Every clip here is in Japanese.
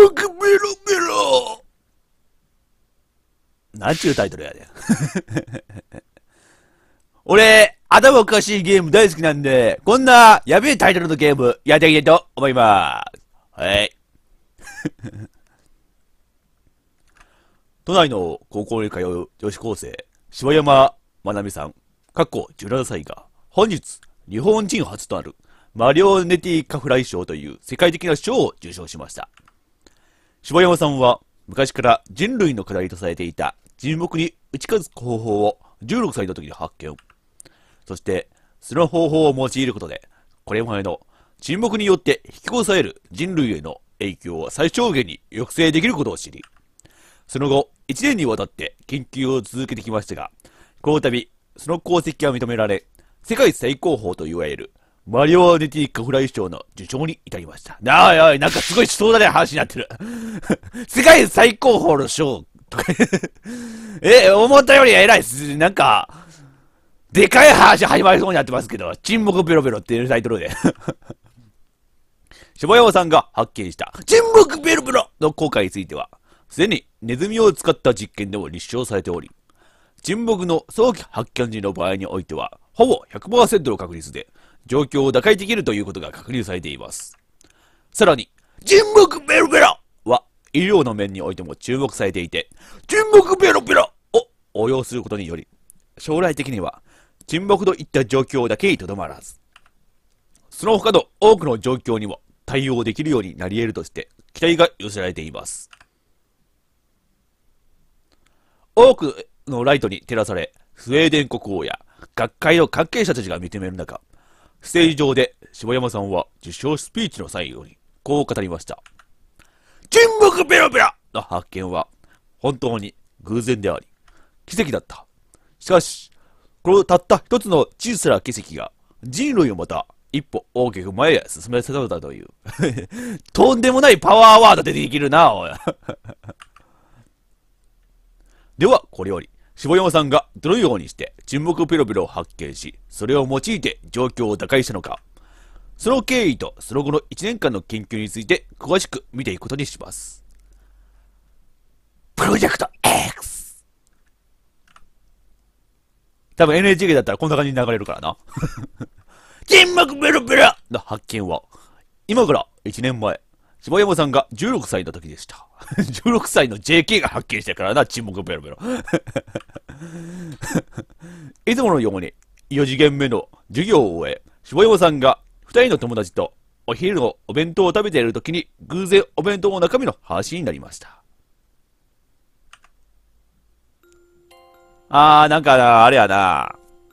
ベロベロ。なんちゅうタイトルやねん。俺、頭おかしいゲーム大好きなんで、こんなやべえタイトルのゲームやっていきたいと思います。はい。都内の高校に通う女子高生、柴山まなみさん、17歳が、本日、日本人初となる、マリオネティカフライ賞という世界的な賞を受賞しました。柴山さんは、昔から人類の課題とされていた沈黙に打ち勝つ方法を16歳の時に発見。そして、その方法を用いることで、これまでの沈黙によって引き起こされる人類への影響を最小限に抑制できることを知り、その後、1年にわたって研究を続けてきましたが、この度、その功績が認められ、世界最高峰といわれる、マリオネティカフライ賞の受賞に至りました。おい、なんかすごい壮大な話になってる。世界最高峰の賞とか思ったより偉いっす。なんか、でかい話始まりそうになってますけど、沈黙ベロベロっていうタイトルで。柴山さんが発見した、沈黙ベロベロの効果については、すでにネズミを使った実験でも立証されており、沈黙の早期発見時の場合においては、ほぼ 100% の確率で、状況を打開できるということが確認されています。さらに、沈黙ベロベロは、医療の面においても注目されていて、沈黙ベロベロを応用することにより、将来的には、沈黙といった状況だけにとどまらず、その他の多くの状況にも対応できるようになり得るとして、期待が寄せられています。多くのライトに照らされ、スウェーデン国王や学会の関係者たちが認める中、ステージ上で柴山さんは受賞スピーチの最後にこう語りました。沈黙ベロベロの発見は本当に偶然であり、奇跡だった。しかし、このたった一つの小さな奇跡が人類をまた一歩大きく前へ進めさせたのだという。とんでもないパワーワードでできるな、おい。では、これより、柴山さんがどのようにして沈黙ペロペロを発見し、それを用いて状況を打開したのか、その経緯とその後の1年間の研究について詳しく見ていくことにします。プロジェクト X！ 多分 NHK だったらこんな感じに流れるからな。沈黙ペロペロの発見は、今から1年前、柴山さんが16歳の時でした。16歳の JK が発見したからな、沈黙ペロペロ。いつものように4次元目の授業を終え、柴山さんが2人の友達とお昼のお弁当を食べている時に偶然お弁当の中身の話になりました。なんかな、あれやな。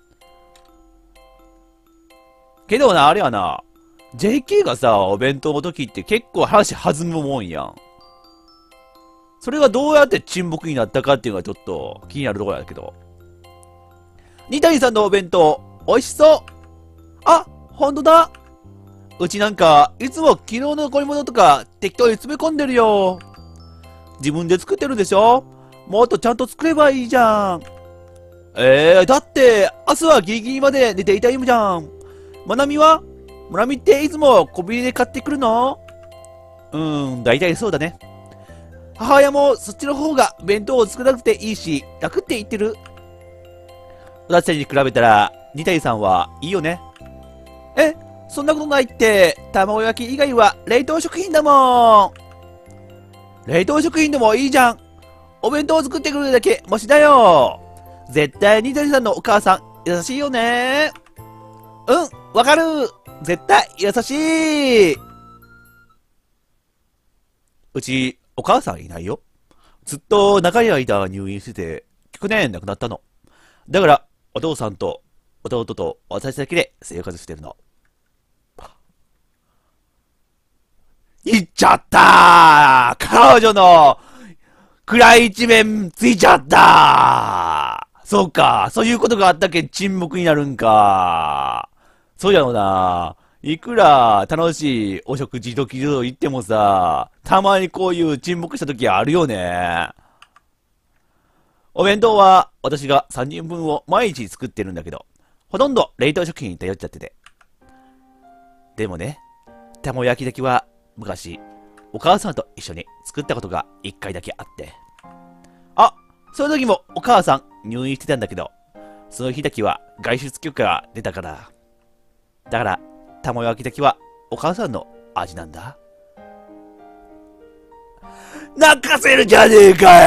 けどな、あれやな。JK がさ、お弁当の時って結構話弾むもんやん。それがどうやって沈黙になったかっていうのがちょっと気になるところだけど。二谷さんのお弁当、美味しそう。あ、ほんとだ。うちなんか、いつも昨日の残り物とか適当に詰め込んでるよ。自分で作ってるでしょ？もっとちゃんと作ればいいじゃん。だって、明日はギリギリまで寝ていたいじゃん。まなみは？まなみっていつもコンビニで買ってくるの？だいたいそうだね。母親もそっちの方が弁当を作らなくていいし、楽って言ってる。私たちに比べたら、二谷さんはいいよね。そんなことないって、卵焼き以外は冷凍食品だもん。冷凍食品でもいいじゃん。お弁当を作ってくれるだけマシだよ。絶対二谷さんのお母さん、優しいよね。わかる。絶対優しい。うち、お母さんいないよ。ずっと長い間入院してて、去年亡くなったの。だから、お父さんと弟と私だけで生活してるの。言っちゃったー。彼女の暗い一面ついちゃったー。そうか、そういうことがあったけん沈黙になるんか。そうやろな。いくら楽しいお食事時々行ってもさ、たまにこういう沈黙した時あるよね。お弁当は私が3人分を毎日作ってるんだけど、ほとんど冷凍食品に頼っちゃってて。でもね、卵焼きだけは昔、 お母さんと一緒に作ったことが一回だけあって。あ、その時もお母さん入院してたんだけど、その日だけは外出許可が出たから。だから、卵焼きだけはお母さんの味なんだ。泣かせるじゃねえか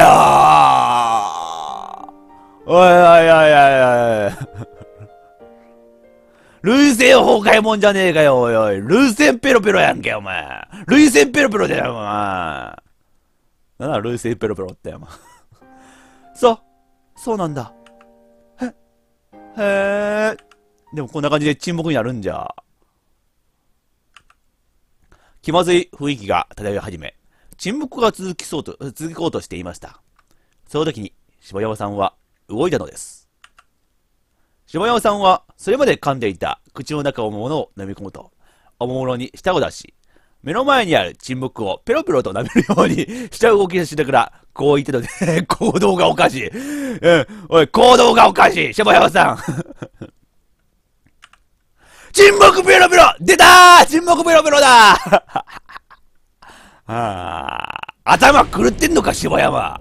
よー。おいおいおいおいおい。涙腺崩壊もんじゃねえかよ、おいおい。涙腺ペロペロやんけ、お前。涙腺ペロペロだよ、お前。なんだ、涙腺ペロペロって、お前。そうなんだ。へえ。でもこんな感じで沈黙になるんじゃ。気まずい雰囲気が漂い始め、沈黙が続こうとしていました。その時に、柴山さんは動いたのです。柴山さんは、それまで噛んでいた口の中のものを飲み込むと、おもむろに舌を出し、目の前にある沈黙をペロペロと舐めるようにした動きをしながら、こう言ってたので、行動がおかしい。おい、行動がおかしい柴山さん沈黙ペロペロ出たー沈黙ペロペロだ頭狂ってんのか、柴山。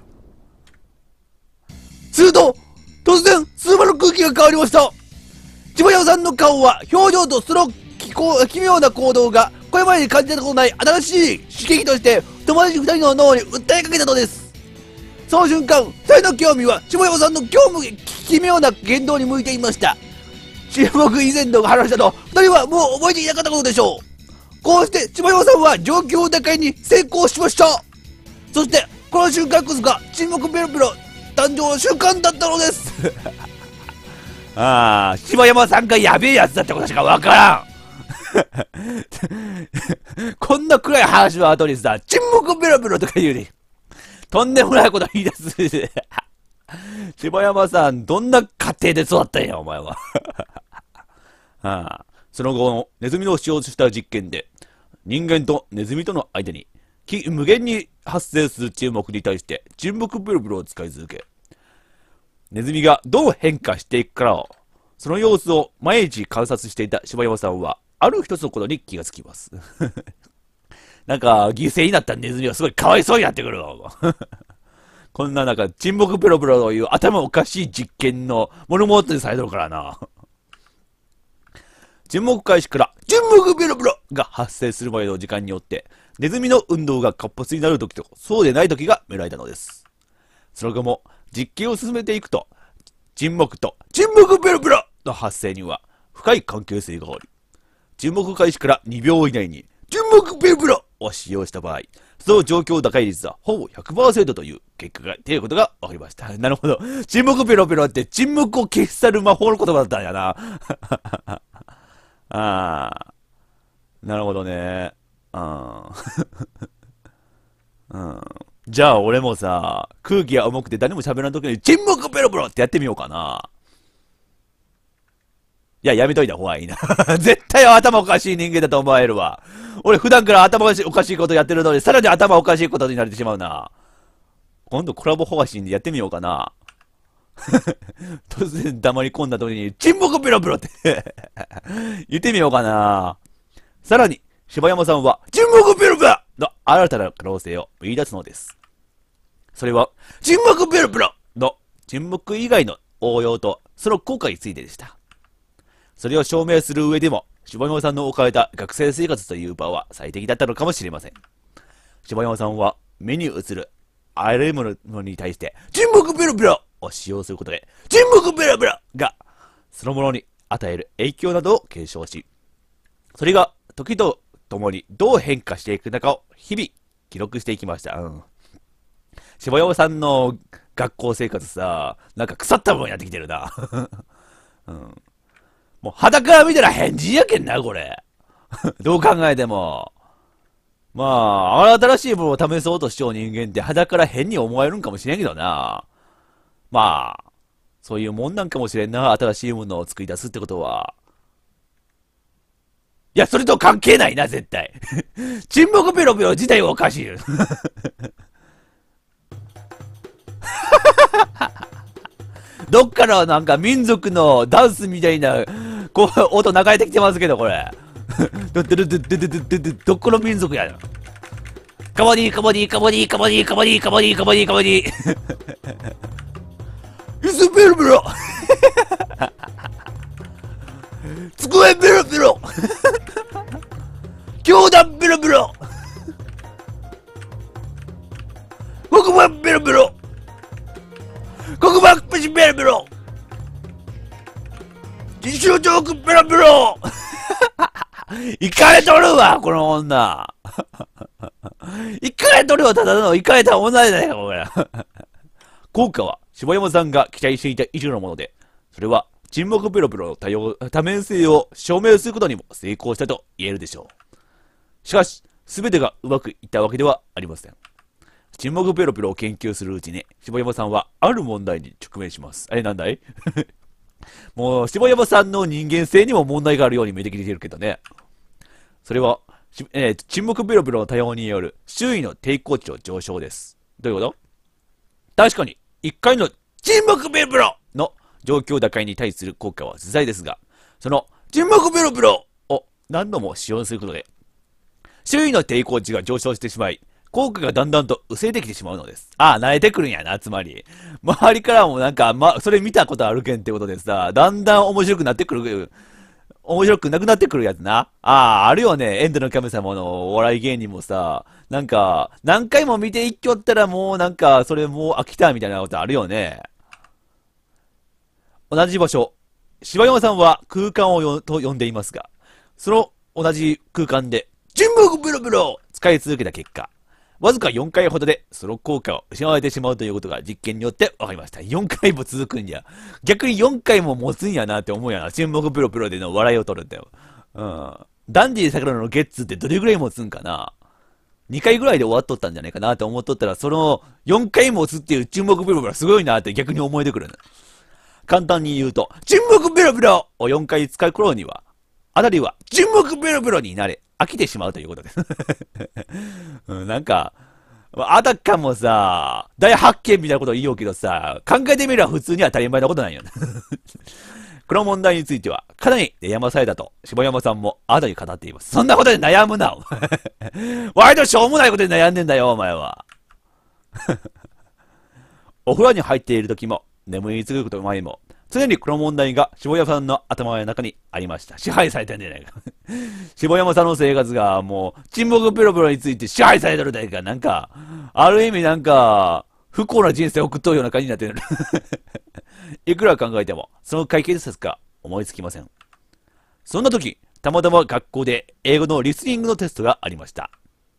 すると、突然、数間の空気が変わりました。柴山さんの顔は、表情とその奇妙な行動が、これまでに感じたことない新しい刺激として、友達二人の脳に訴えかけたのです。その瞬間、二人の興味は、柴山さんの奇妙な言動に向いていました。沈黙以前の話だと、二人はもう覚えていなかったことでしょう。こうして、柴山さんは状況打開に成功しました。そして、この瞬間こそが、沈黙ペロペロ誕生の瞬間だったのです柴山さんがやべえやつだってことしかわからんこんな暗い話の後にさ、沈黙ペロペロとか言うに、とんでもないこと言い出す柴山さん、どんな家庭で育ったんや、お前はその後のネズミの使用した実験で、人間とネズミとの間に無限に発生する沈黙に対して沈黙ペロペロを使い続け、ネズミがどう変化していくかを、その様子を毎日観察していた柴山さんは、ある一つのことに気がつきますなんか、犠牲になったネズミはすごいかわいそうになってくるわこんななんか、沈黙ペロペロという頭おかしい実験のモルモットにされてるからな沈黙開始から沈黙ペロペロが発生するまでの時間によって、ネズミの運動が活発になるときと、そうでないときが見られたのです。その後も実験を進めていくと、沈黙と沈黙ペロペロの発生には深い関係性があり、沈黙開始から2秒以内に沈黙ペロペロを使用した場合、その状況打開率はほぼ 100% という結果が出ることが分かりました。なるほど。沈黙ペロペロって沈黙を消し去る魔法の言葉だったんやな。なるほどね。じゃあ俺もさ、空気が重くて誰も喋らんときに沈黙ペロペロってやってみようかな。いや、やめといた方がいいな。絶対頭おかしい人間だと思われるわ。俺普段から頭おかしいことやってるのに、さらに頭おかしいことになってしまうな。今度コラボ方針でやってみようかな。突然黙り込んだ時に、沈黙ペロペロって言ってみようかな。さらに、柴山さんは、沈黙ペロペロの新たな可能性を見出すのです。それは、沈黙ペロペロの沈黙以外の応用とその効果についてでした。それを証明する上でも、柴山さんの置かれた学生生活という場は最適だったのかもしれません。柴山さんは、目に映るあらゆるものに対して、沈黙ペロペロを使用することで、沈黙ペロペロが、そのものに与える影響などを検証し、それが時とともにどう変化していくのかを日々記録していきました。柴山さんの学校生活さ、なんか腐ったもんやってきてるな。もう肌から見たら変人やけんな、これ。どう考えても。まあ、新しいものを試そうとしちゃう人間って肌から変に思えるんかもしれんけどな。まあ、そういうもんなんかもしれんな、新しいものを作り出すってことは。いや、それと関係ないな、絶対。沈黙ペロペロ自体はおかしい。どっからなんか民族のダンスみたいな、こう、音流れてきてますけど、これ。どこの民族やな。 カバディカバディカバディカバディカバディカバディカバディカバディ。イスベロベロ。机ベロベロ。教団ベロベロ。黒板ベロベロ。黒板ペシベロベロ。自習チョークベロベロ。イカれとるわ、この女。イカれとるわ、ただのイカれた女だよ、これ。効果は、柴山さんが期待していた以上のもので、それは、沈黙ベロベロの多面性を証明することにも成功したと言えるでしょう。しかし、すべてがうまくいったわけではありません。沈黙ベロベロを研究するうちに、柴山さんはある問題に直面します。なんだいもう、柴山さんの人間性にも問題があるように見えてきてるけどね。それは、沈黙ベロベロの多様による周囲の抵抗値の上昇です。どういうこと？確かに、1回の沈黙ベロベロの状況打開に対する効果は自在ですが、その沈黙ベロベロを何度も使用することで、周囲の抵抗値が上昇してしまい、効果がだんだんと薄れてきてしまうのです。ああ、慣れてくるんやな、つまり。周りからもなんか、それ見たことあるけんってことでさ、だんだん面白くなってくる、面白くなくなってくるやつな。あるよね。エンドの神様のお笑い芸人もさ、なんか、何回も見ていっきょったらもうなんか、それもう飽きたみたいなことあるよね。同じ場所。柴山さんは空間と呼んでいますが、その同じ空間で、沈黙ベロベロを使い続けた結果、わずか4回ほどでその効果を失われてしまうということが実験によって分かりました。4回も続くんや。逆に4回も持つんやなって思うやな。沈黙ペロペロでの笑いを取るんだよ。ダンディ桜のゲッツってどれぐらい持つんかな？ 2 回ぐらいで終わっとったんじゃないかなって思っとったら、その4回持つっていう沈黙ペロペロすごいなって逆に思えてくるの。簡単に言うと、沈黙ペロペロを4回使う頃には、あたりは沈黙ペロペロになれ、飽きてしまうということです。なんか、あたかもさ、大発見みたいなこと言おうけどさ、考えてみれば普通には当たり前なことなんよね。この問題については、かなり悩まされたと、柴山さんもあたり語っています。そんなことで悩むな、お前。割としょうもないことで悩んでんだよ、お前は。お風呂に入っている時も、眠りつくこと前も、常にこの問題が柴山さんの頭の中にありました。支配されてんじゃないか。柴山さんの生活がもう、沈黙ペロペロについて支配されてるだけか、なんか、ある意味なんか、不幸な人生を送っとるような感じになってる。いくら考えても、その解決策か思いつきません。そんな時、たまたま学校で英語のリスニングのテストがありました。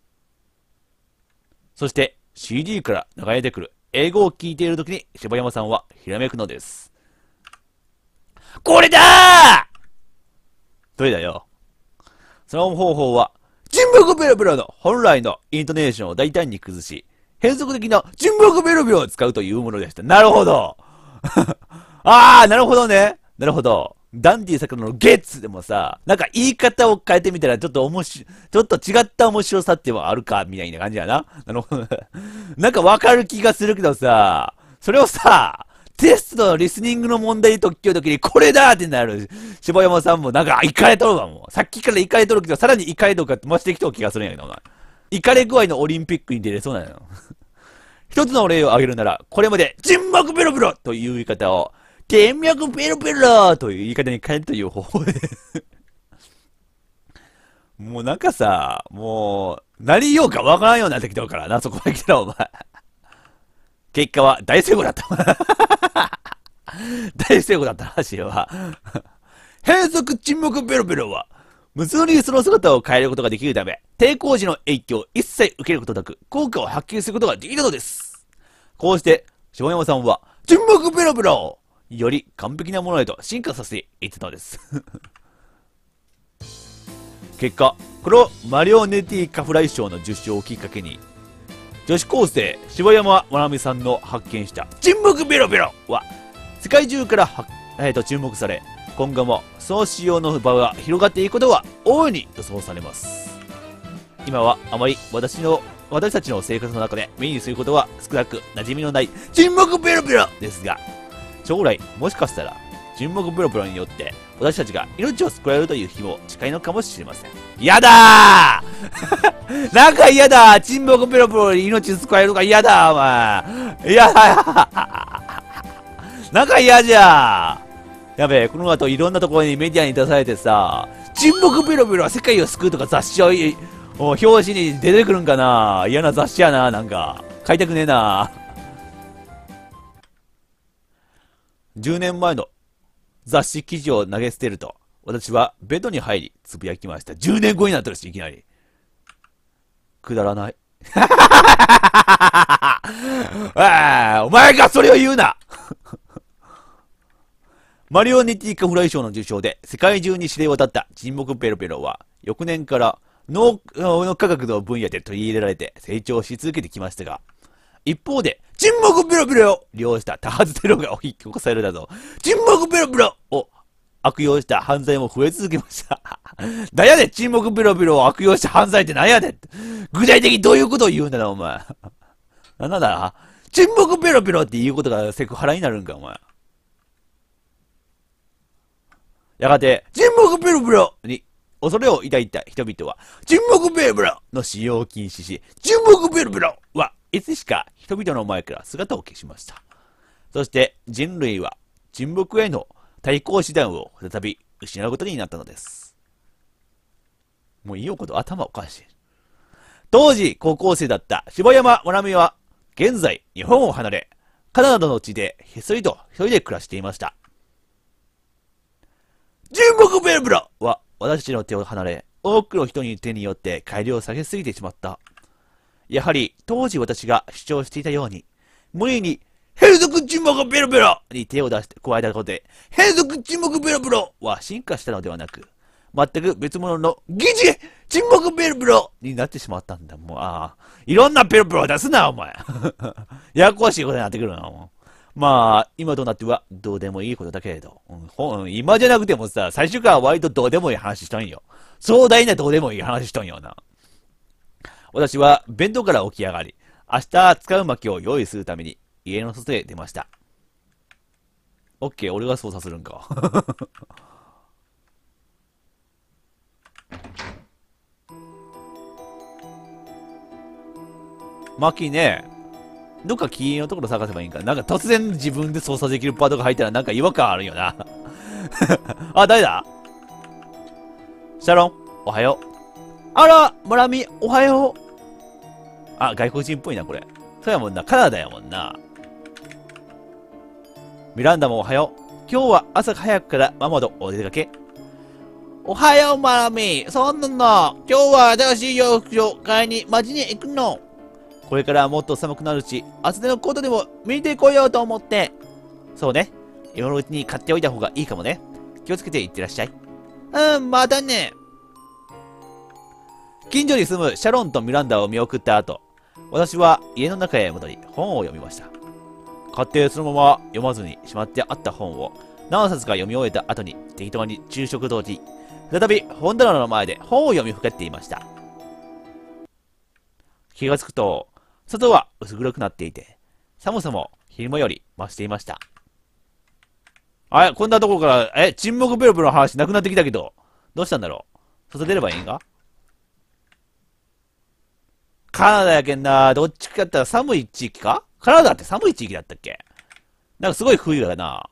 そして、CD から流れてくる英語を聞いている時に柴山さんはひらめくのです。これだー！どれだよ。その方法は、沈黙ベロベロの本来のイントネーションを大胆に崩し、変則的な沈黙ベロベロを使うというものでした。なるほど。なるほどね。なるほど。ダンディ桜のゲッツでもさ、なんか言い方を変えてみたらちょっと違った面白さってもあるか、みたいな感じやな。なるほど。なんかわかる気がするけどさ、それをさ、テストのリスニングの問題解きの時にこれだーってなる。柴山さんもなんか、イカれとるわ、もう。さっきからイカれとるけど、さらにイカれとかって増してきた気がするんやけど、お前。イカれ具合のオリンピックに出れそうなのよ。一つの例を挙げるなら、これまで、沈黙ベロベロという言い方を、沈黙ベロベロという言い方に変えるという方法で。もうなんかさ、もう、何言おうかわからんようになってきてるからな、そこまで来たら、お前。結果は大成功だった。大成功だったらしいわ。変則沈黙ベロベロは、無数にその姿を変えることができるため、抵抗時の影響を一切受けることなく、効果を発揮することができるのです。こうして、下山さんは、沈黙ベロベロをより完璧なものへと進化させていったのです。結果、このマリオネティカフライ賞の受賞をきっかけに、女子高生、柴山まなみさんの発見した沈黙ベロベロは、世界中から注目され、今後もその使用の場が広がっていくことは大いに予想されます。今はあまり私たちの生活の中で目にすることは少なく馴染みのない沈黙ベロベロですが、将来もしかしたら沈黙ペロペロによって、私たちが命を救われるという日も近いのかもしれません。やだーなんか嫌だ沈黙ペロペロに命救われるのが嫌だお前嫌だなんか嫌じゃやべえ、この後いろんなところにメディアに出されてさ、沈黙ペロペロは世界を救うとか雑誌を表紙に出てくるんかな嫌な雑誌やな、なんか。買いたくねえな。10年前の雑誌記事を投げ捨てると、私はベッドに入り、つぶやきました。10年後になってるし、いきなり。くだらない。お前がそれを言うなマリオネティカフライ賞の受賞で世界中に知れ渡った沈黙ペロペロは、翌年から脳科学の分野で取り入れられて成長し続けてきましたが、一方で、沈黙ペロペロを利用した多発テロが引き起こされたぞ。沈黙ペロペロを悪用した犯罪も増え続けました。なんやで、沈黙ペロペロを悪用した犯罪ってなんやで具体的にどういうことを言うんだな、お前。なんだ沈黙ペロペロって言うことがセクハラになるんか、お前。やがて、沈黙ペロペロに恐れを抱いた人々は、沈黙ペロペロの使用を禁止し、沈黙ペロペロはいつしか人々の前から姿を消しました。そして人類は沈黙への対抗手段を再び失うことになったのです。もういいよこと頭おかしい。当時高校生だった柴山まなみは、現在日本を離れ、カナダの地でひっそりと一人で暮らしていました。沈黙ペロペロは私たちの手を離れ、多くの人に手によって改良されすぎてしまった。やはり当時私が主張していたように、無理に変則沈黙ペロペロに手を出して加えたことで、変則沈黙ペロペロは進化したのではなく、全く別物の疑似沈黙ペロペロになってしまったんだ。もう、いろんなペロペロを出すな、お前。ややこしいことになってくるな、もう。まあ、今となってはどうでもいいことだけれど、今じゃなくてもさ、最初から割とどうでもいい話しとんよ。壮大などうでもいい話しとんよな。私は弁当から起き上がり、明日使う薪を用意するために家の外へ出ました。オッケー、俺が操作するんか。薪ね、どっか黄色のところ探せばいいんか。なんか突然自分で操作できるパートが入ったらなんか違和感あるよな。あ、誰だシャロン、おはよう。あら、マラミ、おはよう。あ、外国人っぽいな、これ。そうやもんな、カナダやもんな。ミランダもおはよう。今日は朝早くからママとお出かけ。おはよう、マラミ。そうなんだ。今日は新しい洋服を買いに街に行くの。これからもっと寒くなるし、厚手のコートでも見てこようと思って。そうね。今のうちに買っておいた方がいいかもね。気をつけていってらっしゃい。またね。近所に住むシャロンとミランダを見送った後、私は家の中へ戻り本を読みました。買ってそのまま読まずにしまってあった本を何冊か読み終えた後に適当に昼食と時、再び本棚の前で本を読みふけっていました。気がつくと、外は薄暗くなっていて、寒さも昼間より増していました。あれ、こんなところから、沈黙ペロペロの話なくなってきたけど、どうしたんだろう。外出ればいいんか。カナダやけんな。どっちかって言ったら寒い地域か。カナダって寒い地域だったっけ。なんかすごい冬だな。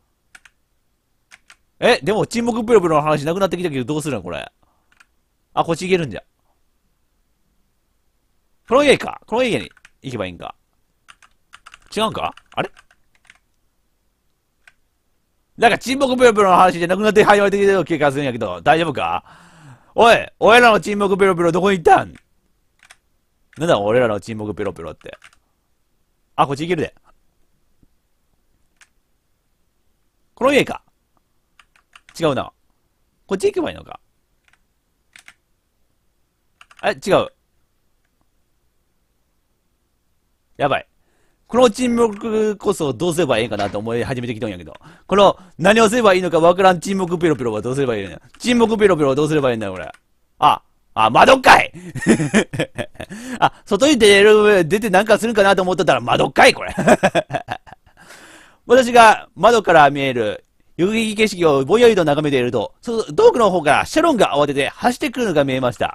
でも沈黙ペロペロの話なくなってきたけどどうするのこれ。あ、こっち行けるんじゃ。この家か。この家に行けばいいんか。違うんかあれなんか沈黙ペロペロの話じゃなくなって始まってきたような気がするんやけど、大丈夫か。おい、俺らの沈黙ペロペロどこに行ったん。なんだ俺らの沈黙ペロペロって。あ、こっち行けるで。この家か。違うな。こっち行けばいいのか。違う。やばい。この沈黙こそどうすればいいかなと思い始めてきたんやけど。この何をすればいいのかわからん沈黙ペロペロはどうすればいいのや。沈黙ペロペロはどうすればいいんだよ、これ。窓かい外に出てなんかするかなと思ってたら窓かいこれ。私が窓から見える遊撃景色をぼんやりと眺めていると、遠くの方からシャロンが慌てて走ってくるのが見えました。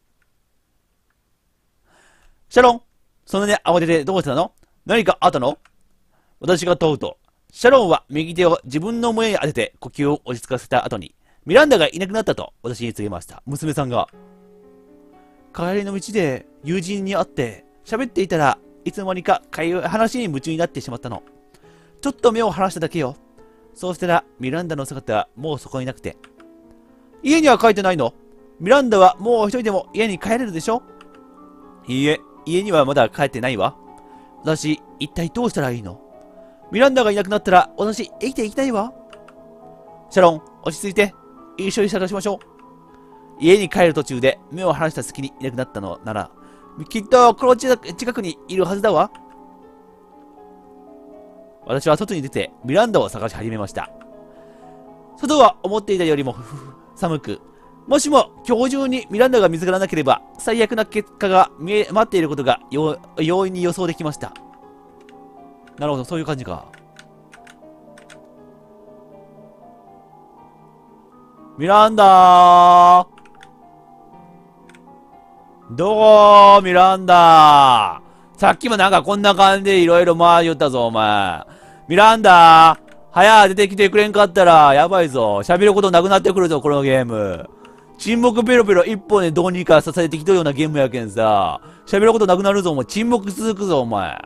シャロン、そんなに慌ててどうしたの？何かあったの？私が問うと、シャロンは右手を自分の胸に当てて呼吸を落ち着かせた後に、ミランダがいなくなったと私に告げました。娘さんが。帰りの道で友人に会って喋っていたらいつの間にか話に夢中になってしまったの。ちょっと目を離しただけよ。そうしたらミランダの姿はもうそこになくて。家には帰ってないの？ミランダはもう一人でも家に帰れるでしょ？いいえ、家にはまだ帰ってないわ。私、一体どうしたらいいの？ミランダがいなくなったら私生きていきたいわ。シャロン、落ち着いて。一緒に探しましょう。家に帰る途中で目を離した隙にいなくなったのなら、きっとこの近くにいるはずだわ。私は外に出てミランダを探し始めました。外は思っていたよりも寒く、もしも今日中にミランダが見つからなければ最悪な結果が待っていることが容易に予想できました。なるほど、そういう感じか。ミランダー、どこミランダー。さっきもなんかこんな感じでいろいろ回りよったぞ、お前。ミランダー、早出てきてくれんかったら、やばいぞ。喋ることなくなってくるぞ、このゲーム。沈黙ペロペロ一本でどうにか支えてきとるようなゲームやけんさ。喋ることなくなるぞ、お前。沈黙続くぞ、お前。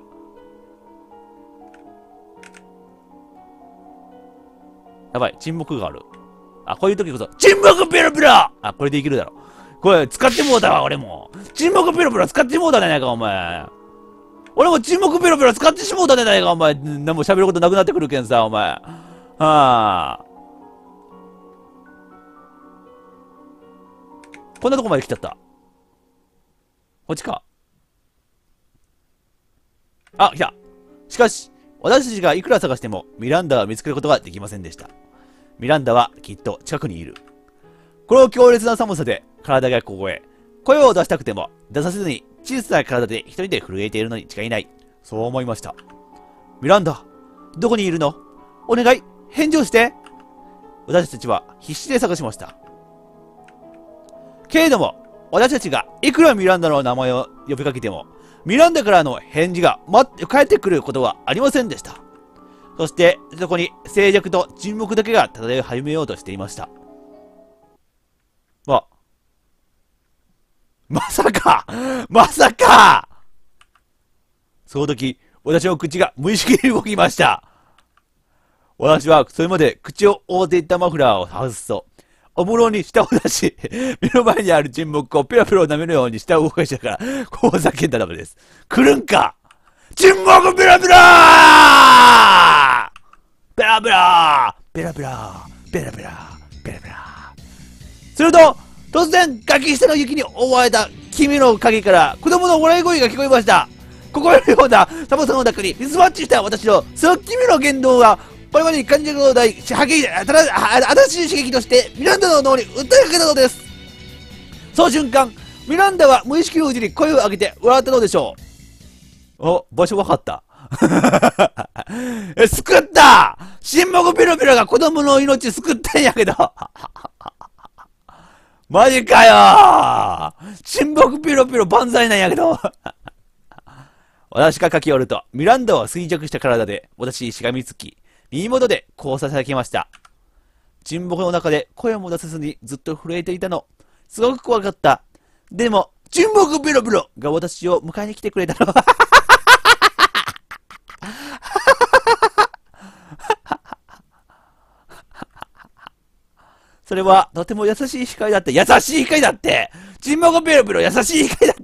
やばい、沈黙がある。あ、こういう時こそ、沈黙ペロペロ。あ、これでいけるだろ。これ、使ってもうたわ、俺も。沈黙ペロペロ使ってもうたじゃないか、お前。俺も沈黙ペロペロ使ってしもうたじゃないか、お前。何も喋ることなくなってくるけんさ、お前。はあ。こんなとこまで来ちゃった。こっちか。あ、来た。しかし、私たちがいくら探しても、ミランダは見つけることができませんでした。ミランダはきっと近くにいる。この強烈な寒さで体が凍え、声を出したくても出させずに小さな体で一人で震えているのに違いない。そう思いました。ミランダ、どこにいるの？お願い、返事をして。私たちは必死で探しました。けれども、私たちがいくらミランダの名前を呼びかけても、ミランダからの返事が返ってくることはありませんでした。そして、そこに静寂と沈黙だけが漂い始めようとしていました。まさかその時、私の口が無意識に動きました。私はそれまで口を覆っていたマフラーを外すと、おもろに舌を出し、目の前にある沈黙をペロペロ舐めるように舌を動かしたから、こう叫んだのです。来るんか！沈黙ペラペラー！ペラペラー！ペラペラー！ペラペラー！ペラペラー！すると、突然、崖下の雪に覆われた君の影から子供の笑い声が聞こえました。心のような寒さの中にミスマッチした私のその君の言動が、これまでに感じたことのない新しい刺激としてミランダの脳に訴えかけたのです。その瞬間、ミランダは無意識のうちに声を上げて笑ったのでしょう。お、場所わかった。救った！沈黙ピロピロが子供の命救ったんやけど。マジかよー！沈黙ピロピロ万歳なんやけど。私が駆け寄ると、ミランダは衰弱した体で、私にしがみつき、耳元でこうささきました。沈黙の中で声も出せずにずっと震えていたの。すごく怖かった。でも、沈黙ピロピロが私を迎えに来てくれたの。それは、とても優しい光だって。優しい光だって。沈黙ピロピロ優しい光だって。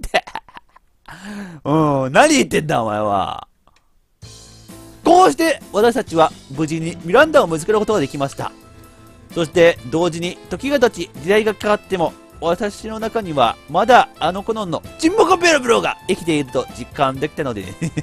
何言ってんだ、お前は。こうして、私たちは無事にミランダを見つけることができました。そして、同時に時が経ち、時代が変わっても、私の中には、まだあの頃の沈黙ピロピロが生きていると実感できたので、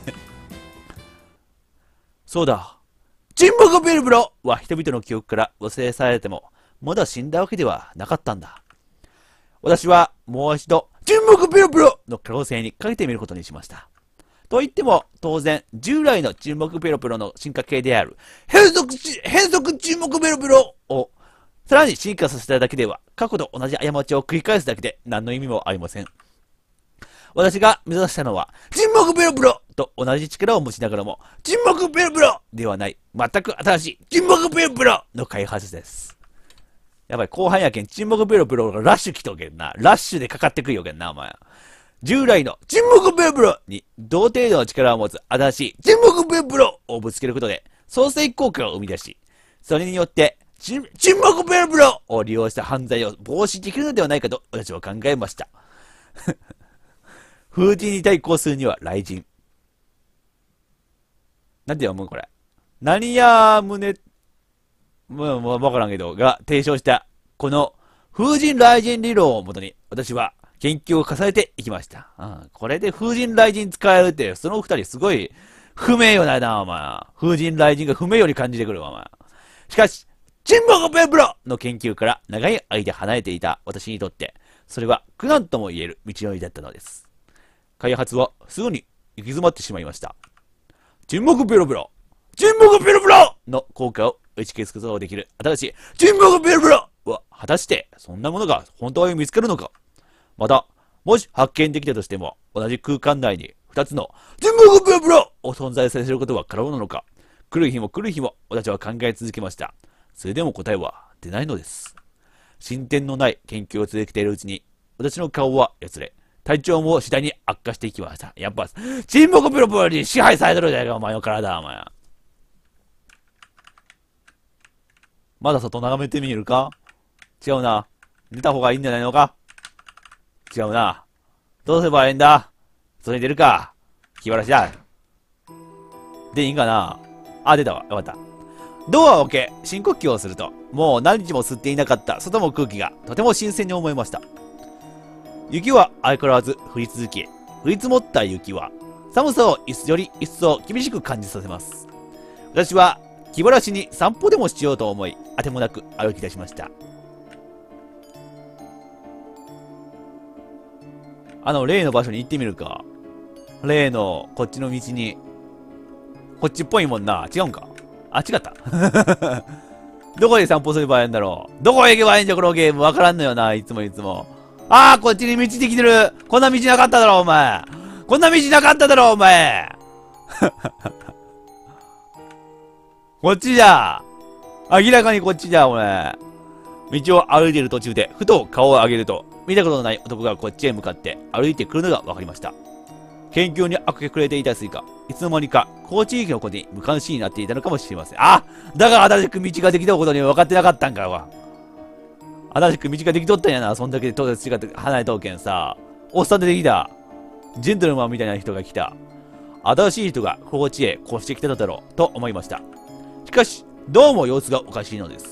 そうだ。沈黙ピロピロは人々の記憶から忘れ去られても、まだ死んだわけではなかったんだ。私はもう一度、沈黙ピロピロの可能性にかけてみることにしました。 と言っても、当然、従来の沈黙ペロペロの進化系である、変則沈黙ペロペロを、さらに進化させただけでは、過去と同じ過ちを繰り返すだけで何の意味もありません。私が目指したのは、沈黙ペロペロと同じ力を持ちながらも、沈黙ペロペロではない、全く新しい沈黙ペロペロの開発です。やばい、後半やけん、沈黙ペロペロがラッシュ来とけんな。ラッシュでかかってくるよけんな、お前。従来の沈黙ペロペロに同程度の力を持つ新しい沈黙ペロペロをぶつけることで、創生効果を生み出し、それによって、沈黙ペロペロを利用した犯罪を防止できるのではないかと私は考えました。風神に対抗するには雷神。なんて読むこれ。何や胸、もうわからんけど、が提唱した、この風神雷神理論をもとに、私は研究を重ねていきました。これで風神雷神使えるって、その二人すごい不明よな、お前。風神雷神が不明より感じてくるわ、お前。しかし、沈黙ペロペロの研究から長い間離れていた私にとって、それは苦難とも言える道のりだったのです。開発はすぐに行き詰まってしまいました。沈黙ペロペロの効果を打ち消すことができる新しい沈黙ペロペロは果たしてそんなものが本当に見つかるのか。また、もし発見できたとしても同じ空間内に2つの沈黙ペロペロを存在させることは可能なのか。来る日も私は考え続けました。それでも答えは出ないのです。進展のない研究を続けているうちに私の顔はやつれ、体調も次第に悪化していきました。やっぱ、沈黙ペロペロに支配されてるじゃないか、お前の体、お前。まだ外眺めてみるか？違うな。出た方がいいんじゃないのか？違うな。どうすればいいんだ？外に出るか。気晴らしだ。でいいんかな？あ、出たわ。よかった。ドアを開け、深呼吸をすると、もう何日も吸っていなかった外の空気がとても新鮮に思えました。雪は相変わらず降り続き、降り積もった雪は寒さをより一層厳しく感じさせます。私は気晴らしに散歩でもしようと思い、あてもなく歩き出しました。例の場所に行ってみるか。例のこっちの道に。こっちっぽいもんな。違うんか。あ、違った。どこで散歩すればいいんだろう。どこへ行けばいいんじゃ、このゲーム。わからんのよな、いつも。ああ、こっちに道できてる。こんな道なかっただろ、お前。こんな道なかっただろ、お前。こっちじゃ。明らかにこっちじゃ、俺。道を歩いている途中で、ふと顔を上げると、見たことのない男がこっちへ向かって歩いてくるのがわかりました。研究に明け暮れていたスイカ、いつの間にか、高地域のことに無関心になっていたのかもしれません。あ、だから新しく道ができたことに分かってなかったんかわ。新しく道ができとったんやな。そんだけで違って離れとうけんさ。おっさん出てきた。ジェントルマンみたいな人が来た。新しい人が高地へ越してきたのだろうと思いました。しかし、どうも様子がおかしいのです。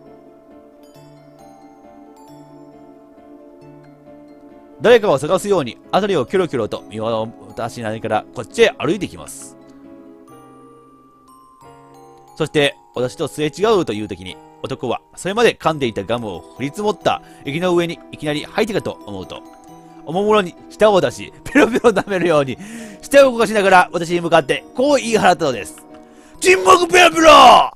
誰かを探すように辺りをキョロキョロと見渡しながらこっちへ歩いてきます。そして私とすれ違うという時に男はそれまで噛んでいたガムを降り積もった雪の上にいきなり吐いてかと思うと、おもむろに舌を出しペロペロ舐めるように舌を動かしながら私に向かってこう言い放ったのです。沈黙ペロペロ。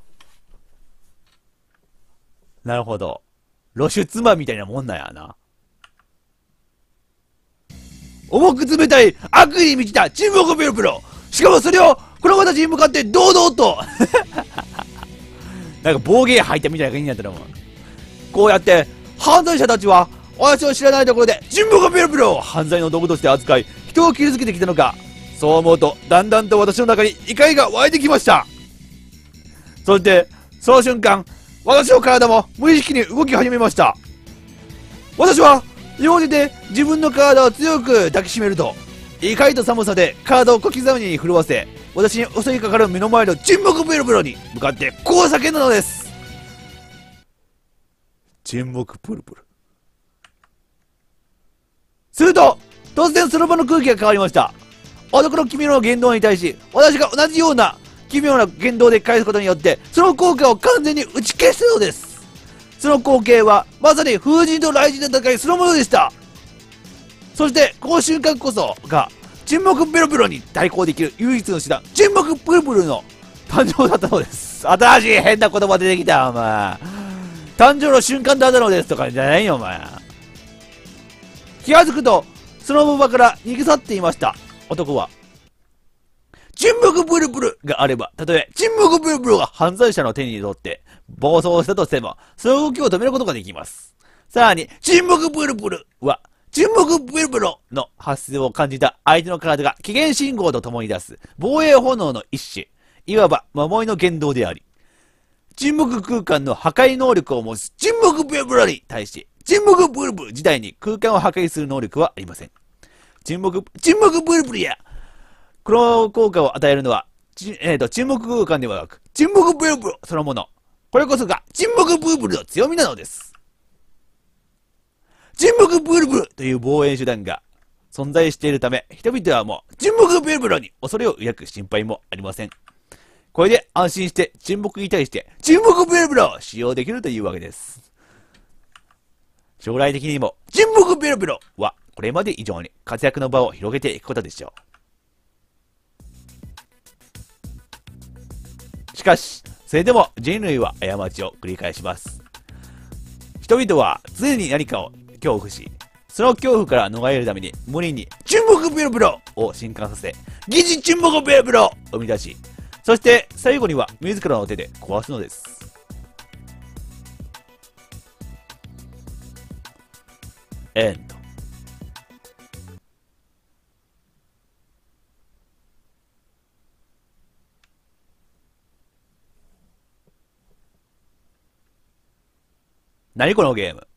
なるほど。露出魔みたいなもんなんやな。重く冷たい悪意に満ちた沈黙ペロペロ。しかもそれをこの子たちに向かって堂々となんか暴言吐いたみたいな感じになったらもうこうやって犯罪者たちは私を知らないところで沈黙ペロペロを犯罪の道具として扱い人を傷つけてきたのか。そう思うとだんだんと私の中に怒りが湧いてきました。そしてその瞬間私の体も無意識に動き始めました。私は両手で自分の体を強く抱きしめると怒りと寒さで体を小刻みに震わせ、私に襲いかかる目の前の沈黙ペロペロに向かってこう叫んだのです。沈黙ペロペロ。すると突然その場の空気が変わりました。男の奇妙な言動に対し私が同じような奇妙な言動で返すことによってその効果を完全に打ち消すのです。その光景はまさに風神と雷神の戦いそのものでした。そしてこの瞬間こそが沈黙ベロベロに対抗できる唯一の手段、沈黙ブルブルの誕生だったのです。新しい変な言葉出てきた、お前。誕生の瞬間だったのですとかじゃないよ、お前。気がつくと、その場から逃げ去っていました。男は。沈黙ブルブルがあれば、たとえ沈黙ブルブルが犯罪者の手に取って暴走したとしても、その動きを止めることができます。さらに、沈黙ブルブルは、沈黙ブルブルの発生を感じた相手の体が危険信号とともに出す防衛炎の一種、いわば守りの言動であり、沈黙空間の破壊能力を持つ沈黙ブルブルに対し、沈黙ブルブル自体に空間を破壊する能力はありません。沈黙ブルブルや、この効果を与えるのは、沈黙空間ではなく、沈黙ブルブルそのもの。これこそが沈黙ブルブルの強みなのです。沈黙ブルブルという防衛手段が存在しているため、人々はもう沈黙ブルブルに恐れを抱く心配もありません。これで安心して沈黙に対して沈黙ブルブルを使用できるというわけです。将来的にも沈黙ブルブルはこれまで以上に活躍の場を広げていくことでしょう。しかし、それでも人類は過ちを繰り返します。人々は常に何かを恐怖し、その恐怖から逃れるために無理に沈黙ブルブルを進化させ、疑似沈黙ブルブルを生み出し、そして最後には自らの手で壊すのです。エンド。何このゲーム。